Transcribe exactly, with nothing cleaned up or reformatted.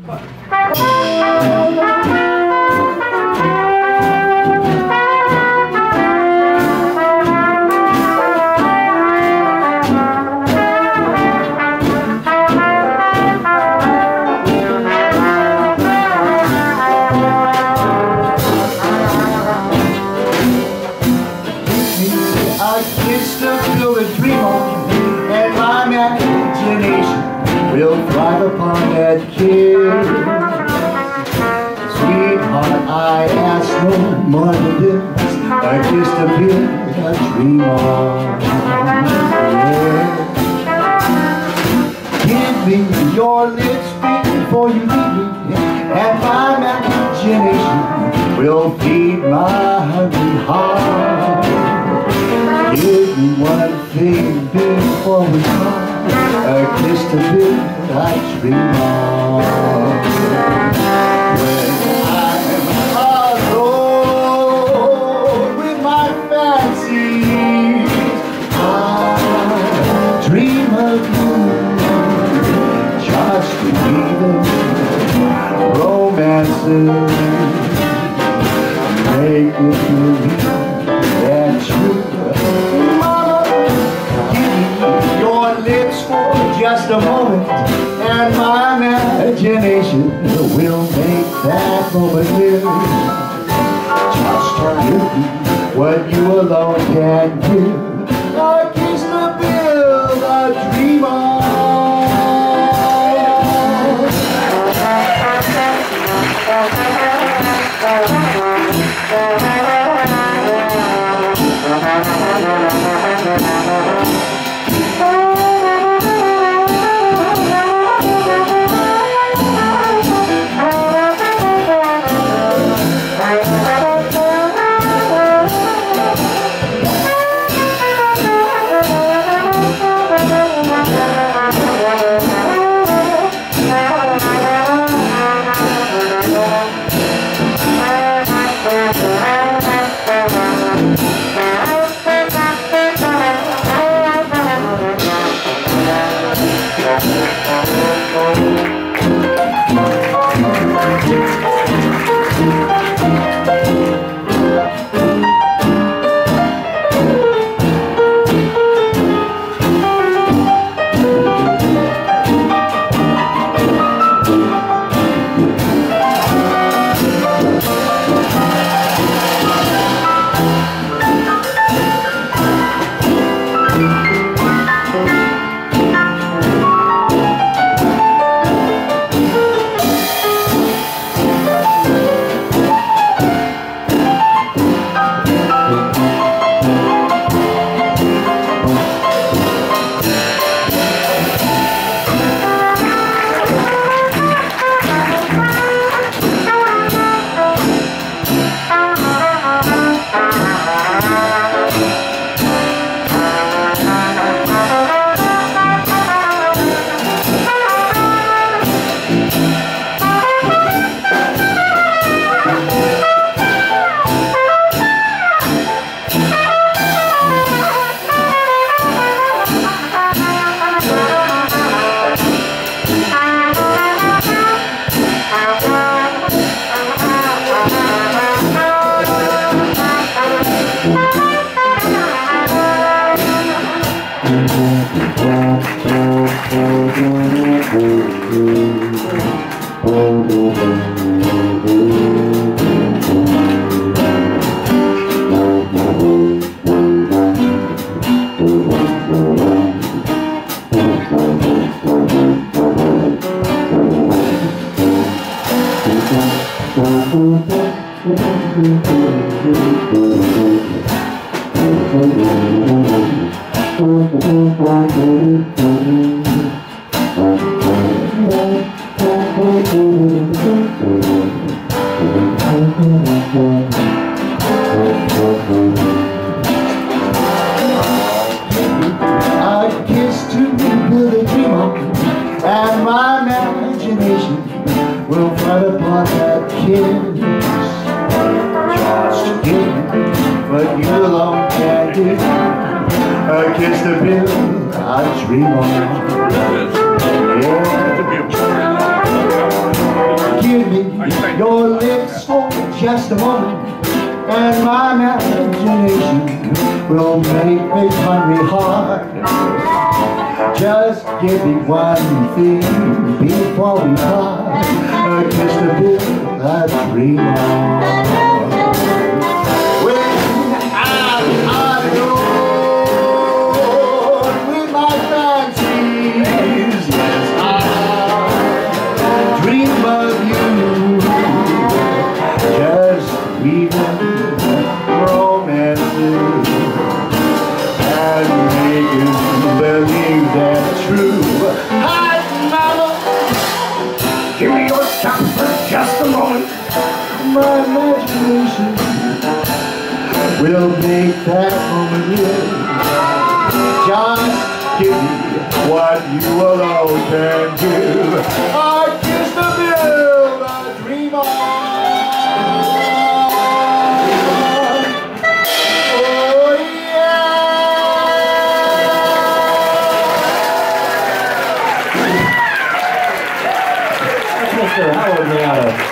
Will thrive upon that kiss. Sweetheart, I ask no more than this, a kiss to build a dream on. Yeah. Give me your lips before you leave me, and my imagination will feed my hungry heart. Give me one thing before we part, a kiss to build I dream on. When I'm alone with my fancies, I dream of you, just even romances make me believe that you. Just a moment, and my imagination will make that moment live. Just give me what you alone can give, a kiss to build a dream on. And my imagination will flood upon that kiss. Just give me what you alone can give, a kiss to build a dream on. Yeah. me your lips for just a moment, and my imagination will make me hungry hard. Just give me one thing before we part, a kiss to build a dream on. When I'm alone with my fancies, yes, I dream of you. Just weaving romances and making believe they're true. Hi, mama, give me your shot for just a moment. My imagination will make that moment live. Just give me what you alone can give. I kiss the build a dream on. Mister Howard Meadows.